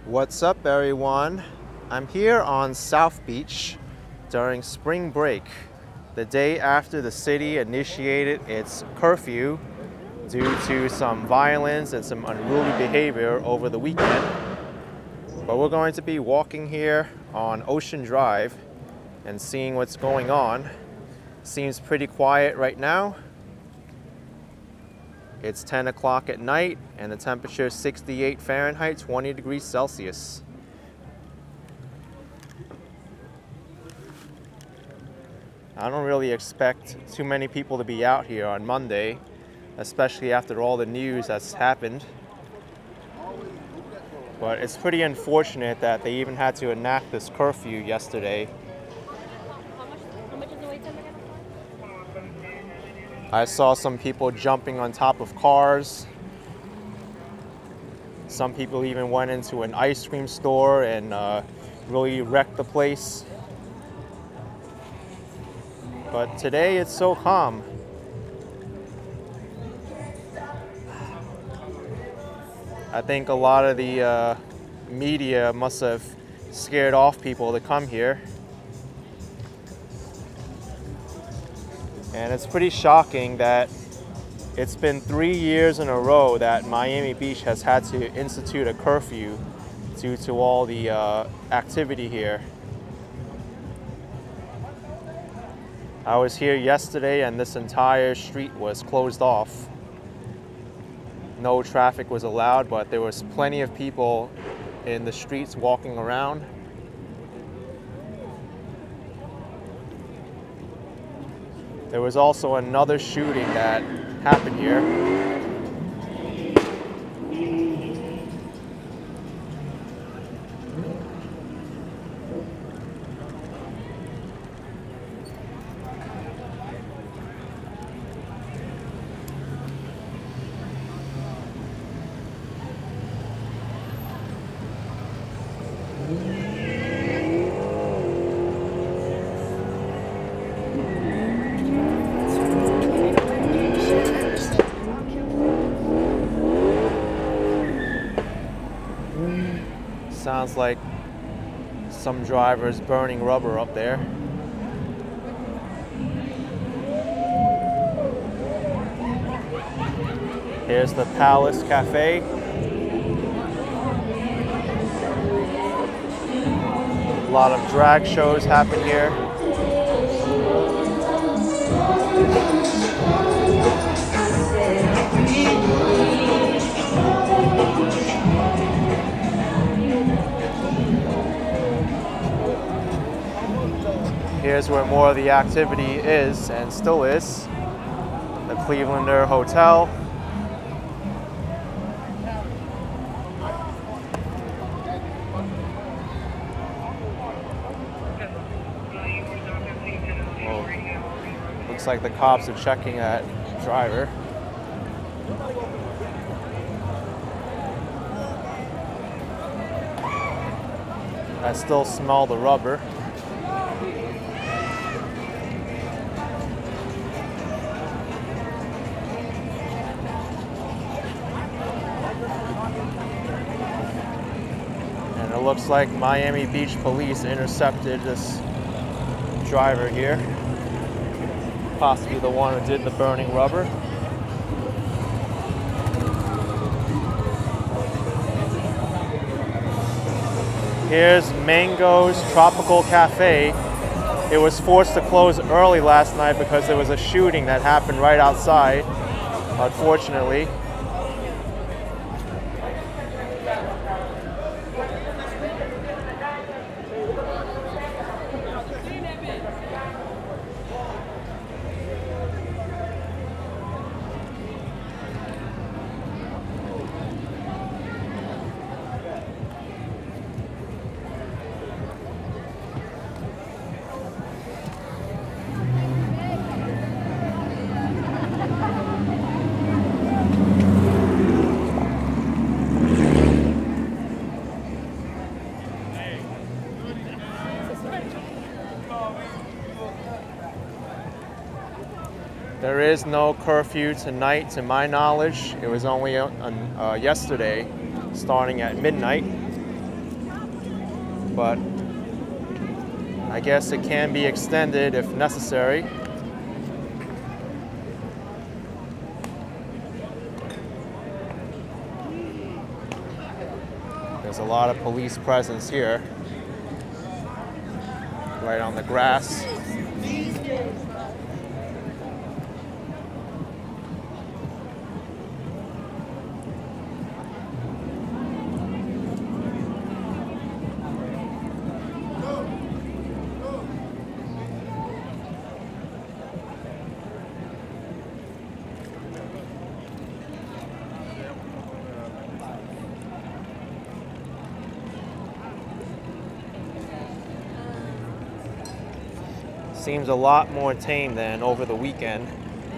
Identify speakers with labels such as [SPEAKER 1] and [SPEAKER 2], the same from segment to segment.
[SPEAKER 1] What's up, everyone? I'm here on South Beach during spring break, the day after the city initiated its curfew due to some violence and some unruly behavior over the weekend. But we're going to be walking here on Ocean Drive and seeing what's going on. Seems pretty quiet right now. It's 10 o'clock at night and the temperature is 68 Fahrenheit, 20 degrees Celsius. I don't really expect too many people to be out here on Monday, especially after all the news that's happened. But it's pretty unfortunate that they even had to enact this curfew yesterday.
[SPEAKER 2] How much is the wait time again?
[SPEAKER 1] I saw some people jumping on top of cars. Some people even went into an ice cream store and really wrecked the place. But today it's so calm. I think a lot of the media must have scared off people to come here. And it's pretty shocking that it's been 3 years in a row that Miami Beach has had to institute a curfew due to all the activity here. I was here yesterday and this entire street was closed off. No traffic was allowed, but there was plenty of people in the streets walking around. There was also another shooting that happened here. Sounds like some drivers burning rubber up there. Here's the Palace Cafe. A lot of drag shows happen here. Here's where more of the activity is and still is. The Clevelander Hotel. Oh, looks like the cops are checking that driver. I still smell the rubber. It looks like Miami Beach police intercepted this driver here, possibly the one who did the burning rubber. Here's Mango's Tropical Cafe. It was forced to close early last night because there was a shooting that happened right outside, unfortunately. There is no curfew tonight, to my knowledge. It was only yesterday, starting at midnight. but I guess it can be extended if necessary. There's a lot of police presence here, right on the grass. Seems a lot more tame than over the weekend.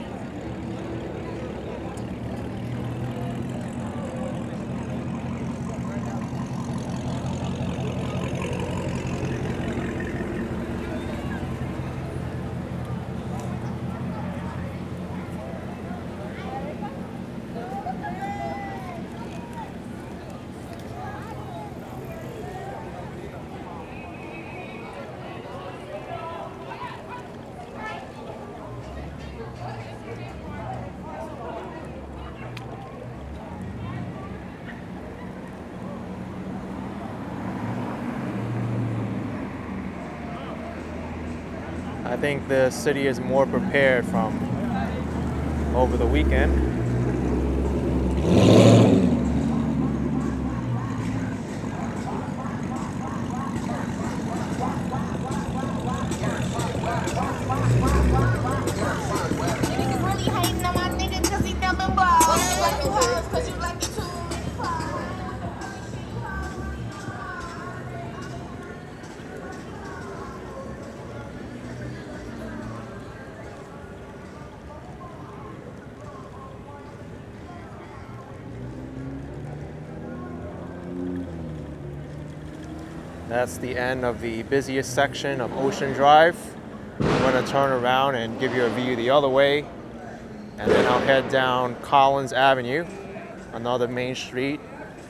[SPEAKER 1] I think the city is more prepared from over the weekend. That's the end of the busiest section of Ocean Drive. I'm going to turn around and give you a view the other way, and then I'll head down Collins Avenue, another main street.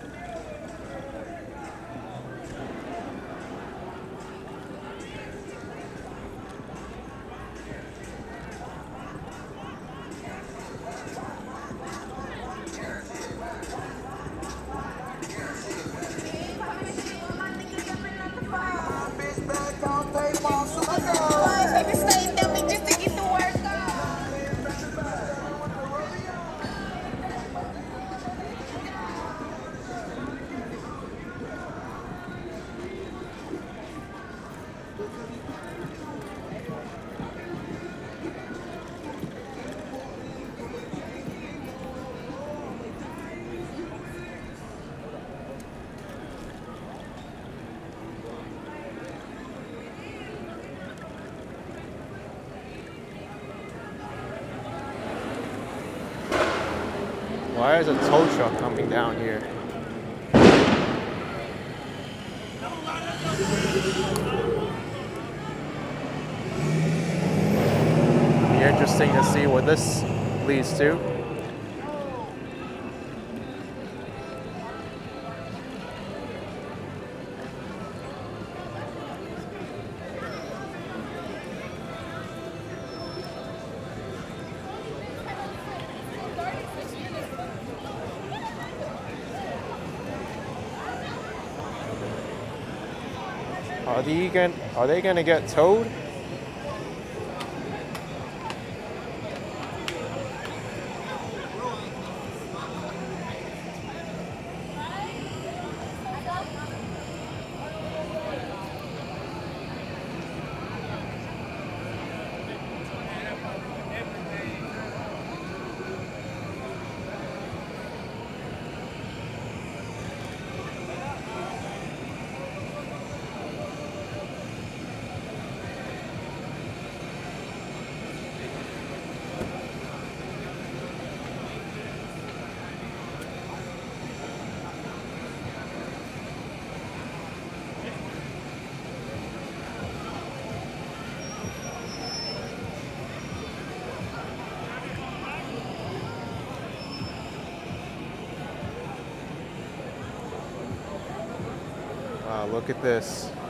[SPEAKER 1] Why is a tow truck coming down here? Be interesting to see what this leads to. Are they gonna get towed? Wow, look at this.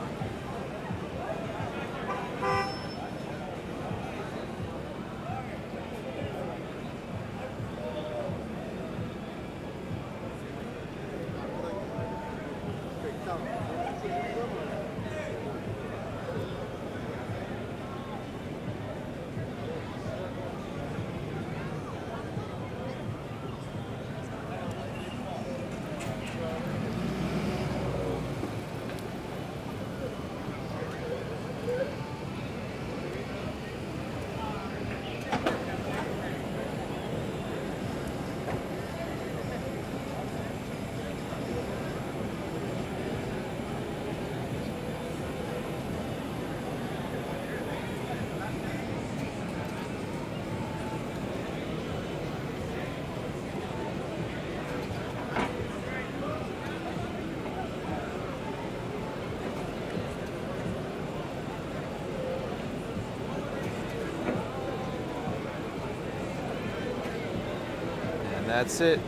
[SPEAKER 1] That's it.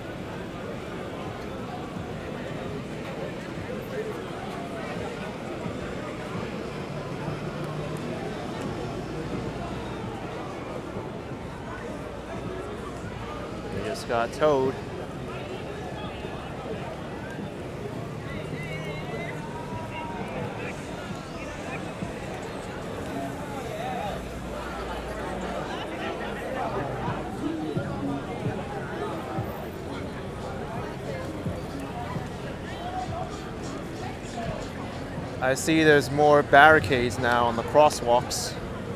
[SPEAKER 1] We just got towed. I see there's more barricades now on the crosswalks.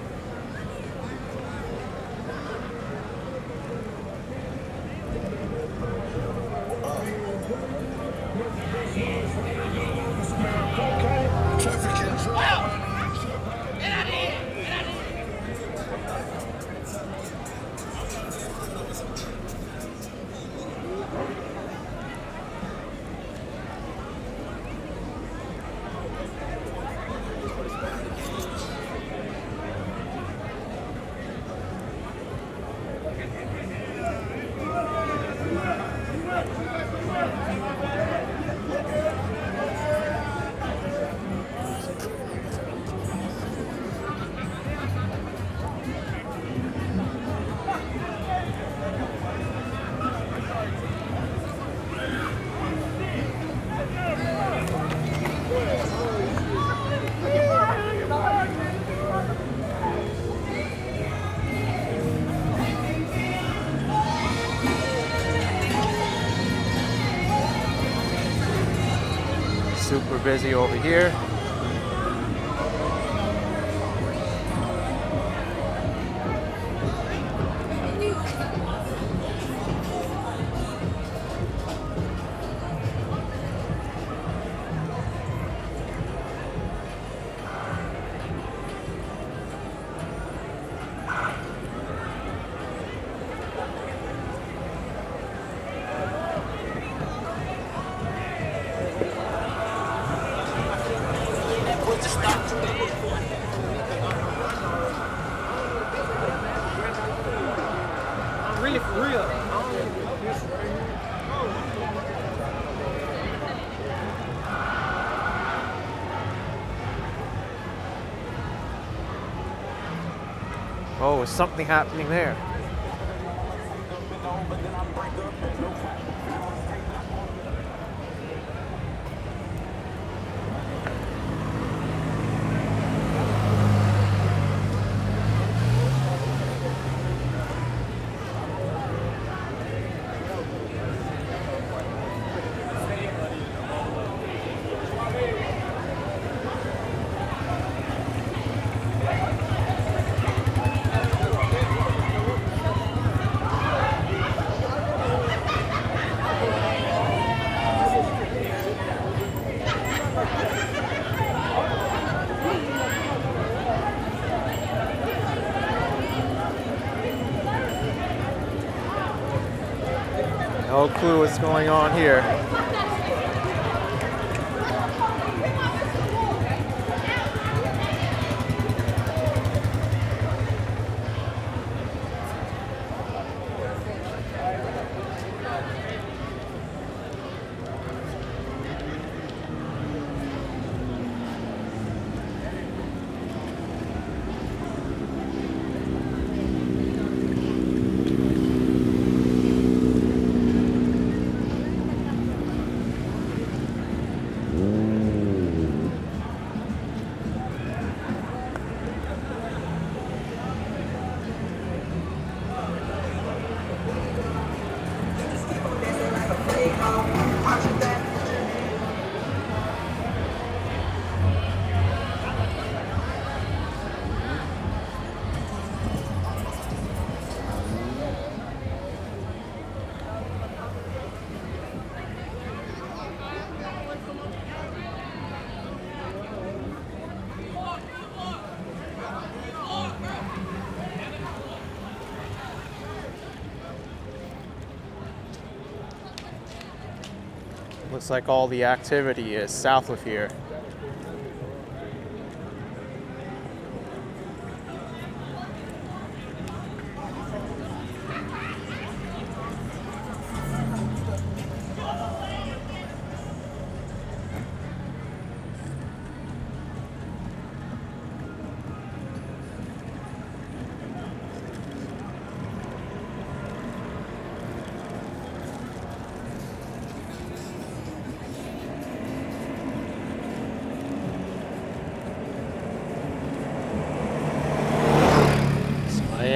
[SPEAKER 1] Super busy over here.
[SPEAKER 3] Really for real.
[SPEAKER 1] Oh, is something happening there? No clue what's going on here. Looks like all the activity is south of here.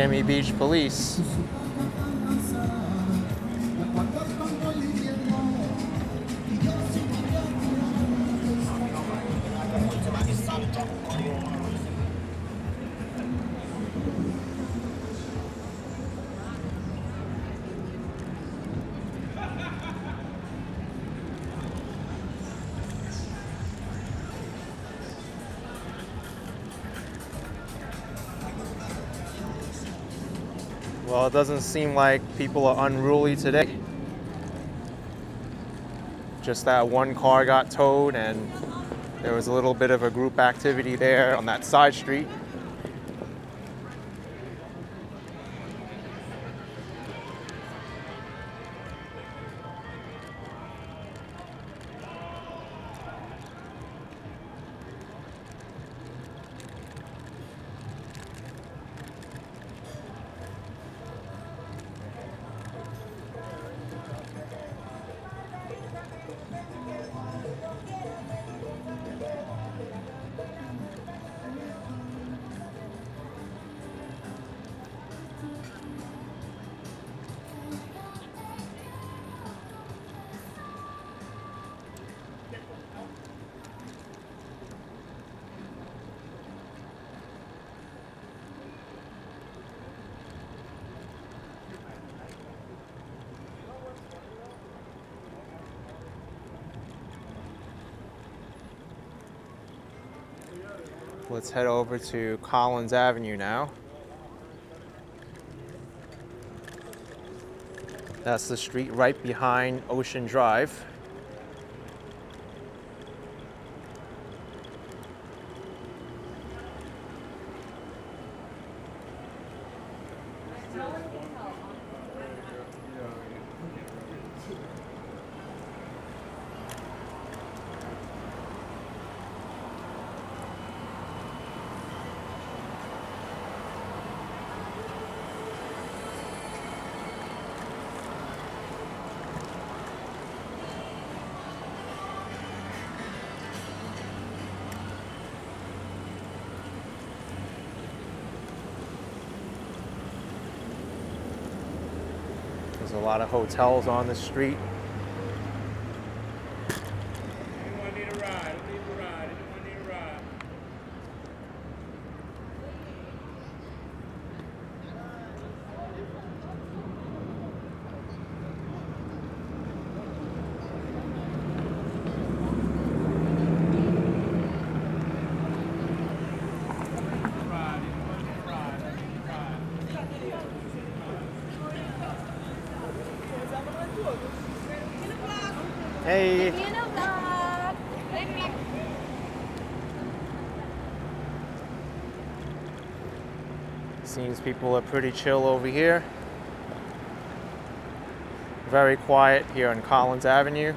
[SPEAKER 1] Miami Beach Police. Well, it doesn't seem like people are unruly today. Just that one car got towed and there was a little bit of a group activity there on that side street. Let's head over to Collins Avenue now. That's the street right behind Ocean Drive. There's a lot of hotels on the street.
[SPEAKER 3] Anyone need a ride? Who needs a ride? Anyone need a ride?
[SPEAKER 1] Hey! Seems people are pretty chill over here. Very quiet here on Collins Avenue.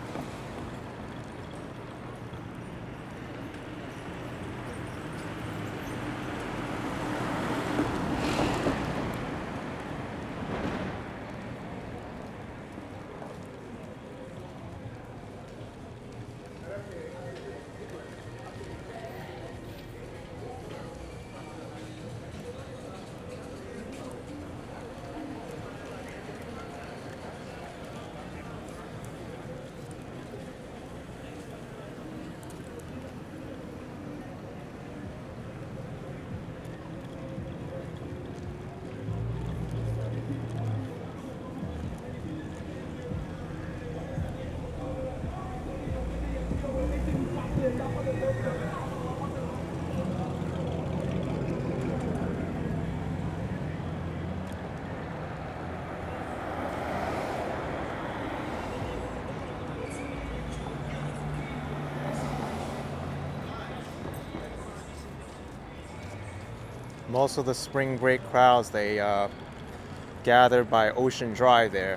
[SPEAKER 1] Most of the spring break crowds, they gathered by Ocean Drive there.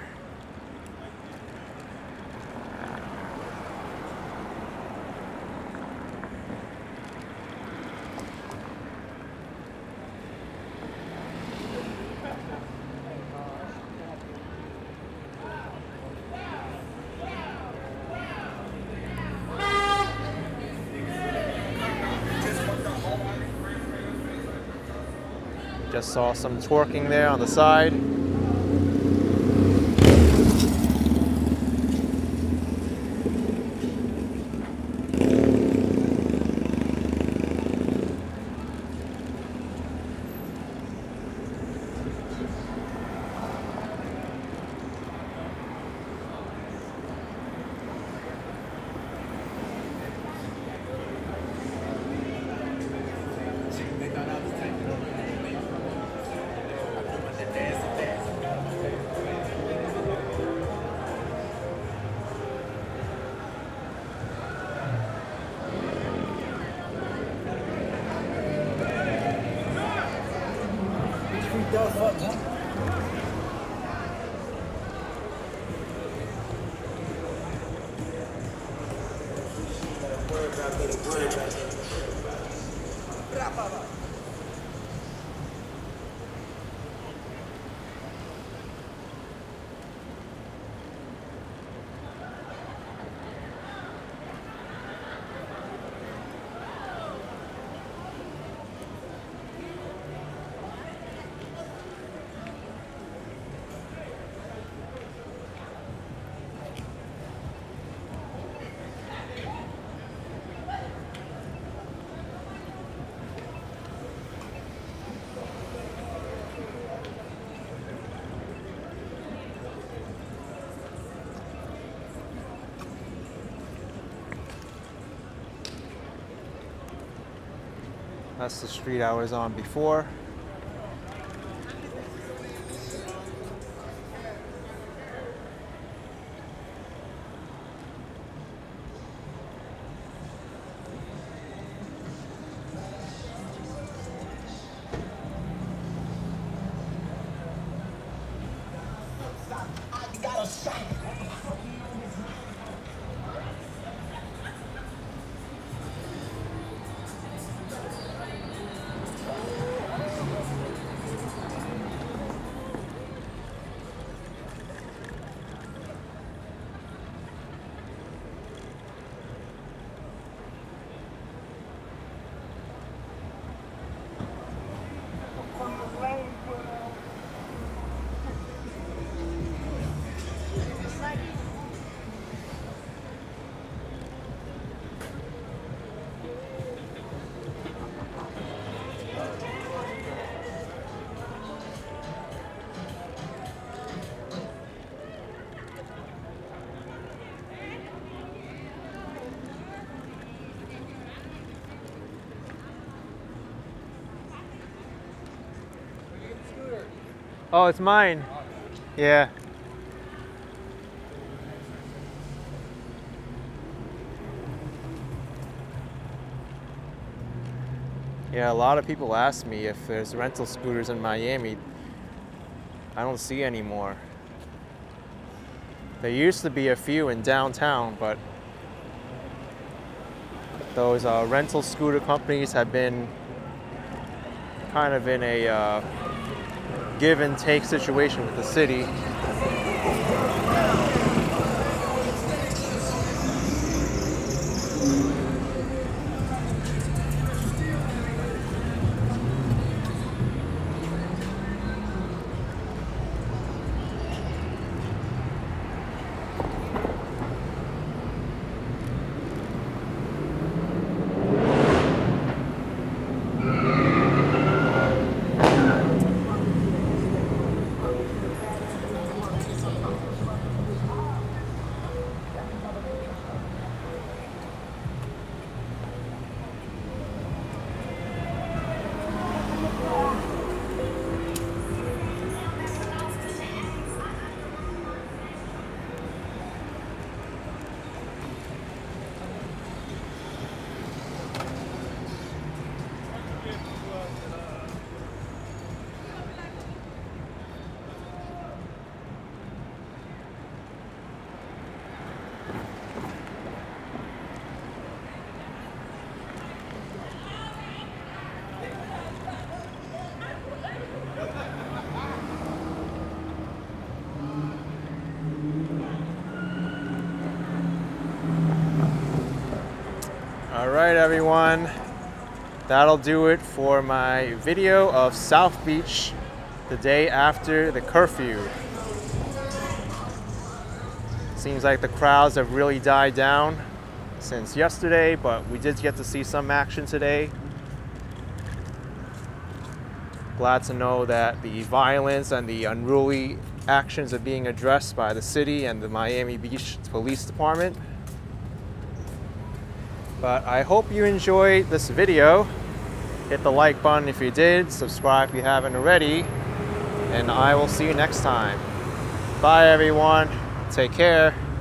[SPEAKER 1] Just saw some twerking there on the side. That's the street I was on before. Oh, it's mine. Yeah. Yeah, a lot of people ask me if there's rental scooters in Miami. I don't see any more. There used to be a few in downtown, but those rental scooter companies have been kind of in a give and take situation with the city. All right, everyone. that'll do it for my video of South Beach the day after the curfew. Seems like the crowds have really died down since yesterday, but we did get to see some action today. Glad to know that the violence and the unruly actions are being addressed by the city and the Miami Beach Police Department. But I hope you enjoyed this video. Hit the like button if you did, subscribe if you haven't already, and I will see you next time. Bye everyone, take care.